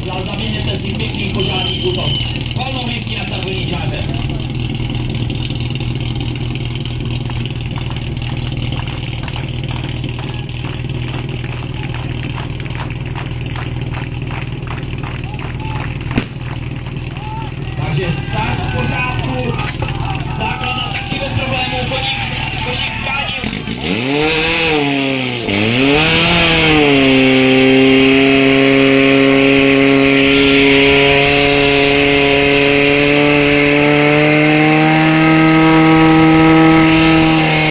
Zaměněte si pěkný požární útok. Volnou místní nastavení čáře. Takže start v pořádku. Základna taky bez problémů. Košík vkádil.